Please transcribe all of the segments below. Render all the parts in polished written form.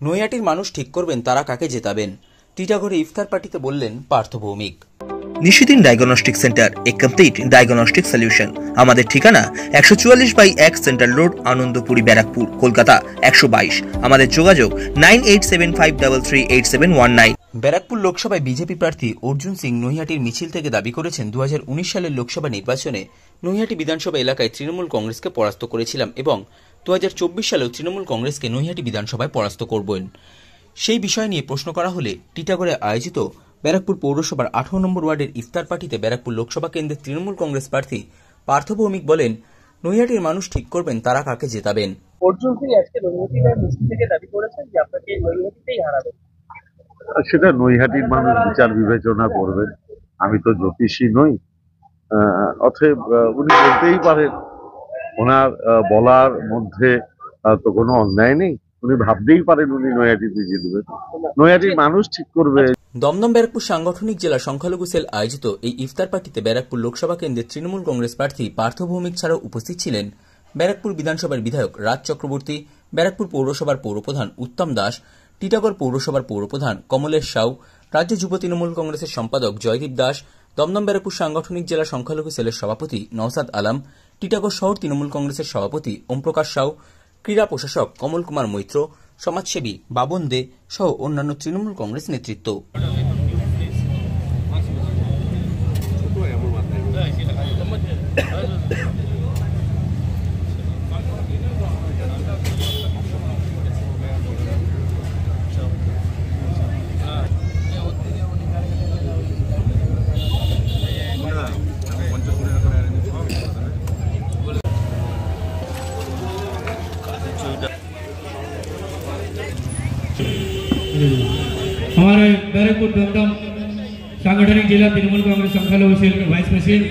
নৈহাটির মানুষ ঠিক করবেন তারা কাকে জেতাবেন। টিটাগড়ে ইফতার পার্টিতে বললেন Partha Bhowmik. Nishidin diagnostic centre, a complete diagnostic solution. আমাদের ঠিকানা 144/1 সেন্ট্রাল রোড, আনন্দপুরি, ব্যারাকপুর, কলকাতা 122। আমাদের যোগাযোগ 9875338719। ব্যারাকপুর লোকসভায় বিজেপি প্রার্থী অর্জুন সিং নৈহাটির মিছিল থেকে দাবি করেছেন 2019 সালের লোকসভা নির্বাচনে নৈহাটি বিধানসভা এলাকায় তৃণমূল কংগ্রেসকে পরাস্ত করেছিলাম এবং 2024 সালেও তৃণমূল কংগ্রেসকে নৈহাটি বিধানসভায় পরাস্ত করবেন। সেই বিষয় নিয়ে প্রশ্ন করা হলে টিটাগড়ে আয়োজিত ব্যারাকপুর পৌরসভার 18 নম্বর ওয়ার্ডের ইফতার পার্টিতে ব্যারাকপুর লোকসভা কেন্দ্রের তৃণমূল কংগ্রেস প্রার্থী পার্থ ভৌমিক বলেন, নৈহাটির মানুষ ঠিক করবেন তারা কাকে জেতাবেন। অর্জুন সিং আজকে নৈহাটির মিছিল থেকে দাবি করেছেন যে আপনাকে নৈহাটিতেই হারাবেন। সেটা নৈহাটির মানুষ বিচার বিবেচনা করবেন। আমি তো জ্যোতিষী নই, অতএব উনি বলতেই পারেন। ওনার বলার মধ্যে তো কোনো অন্যায় নেই। উনি ভাবতেই পারেন উনি নৈহাটিতে জিতবেন। নৈহাটির মানুষ ঠিক করবে। দমদম ব্যারাকপুর সাংগঠনিক জেলা সংখ্যালঘু সেল আয়োজিত এই ইফতার পার্টিতে ব্যারাকপুর লোকসভা কেন্দ্রের তৃণমূল কংগ্রেস প্রার্থী পার্থ ভৌমিক ছাড়াও উপস্থিত ছিলেন ব্যারাকপুর বিধানসভার বিধায়ক রাজ চক্রবর্তী, ব্যারাকপুর পৌরসভার পৌরপ্রধান উত্তম দাস, টিটাগড় পৌরসভার পৌরপ্রধান কমলেশ সাউ, রাজ্য যুব তৃণমূল কংগ্রেসের সম্পাদক জয়দীপ দাস, দমদম ব্যারাকপুর সাংগঠনিক জেলা সংখ্যালঘু সেলের সভাপতি নওসাদ আলম, টিটাগড় শহর তৃণমূল কংগ্রেসের সভাপতি ওমপ্রকাশ সাউ, ক্রীড়া প্রশাসক কমল কুমার মৈত্র, সমাজসেবী বাবন দে সহ অন্যান্য তৃণমূল কংগ্রেস নেতৃত্ব। हमारे बैरकपुर दमदम सांगठनिक जिला तृणमूल कांग्रेस संख्यालघु सेल के वाइस प्रेसिडेंट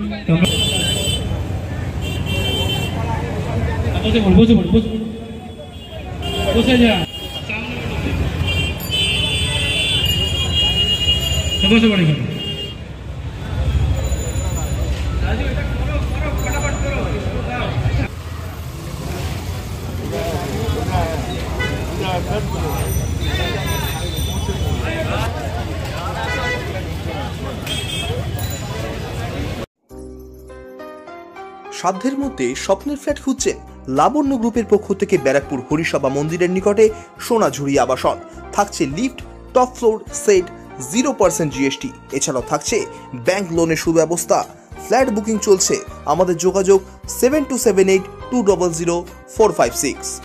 সাধ্যের মধ্যে স্বপ্নের ফ্ল্যাট খুঁজছেন? লাবণ্য গ্রুপের পক্ষ থেকে ব্যারাকপুর হরিসভা মন্দিরের নিকটে সোনাঝুরি আবাসন। থাকছে lift, top floor, set, 0% GST। এছাড়াও থাকছে ব্যাংক লোনের সুব্যবস্থা। ফ্ল্যাট বুকিং চলছে। আমাদের যোগাযোগ 7278200456।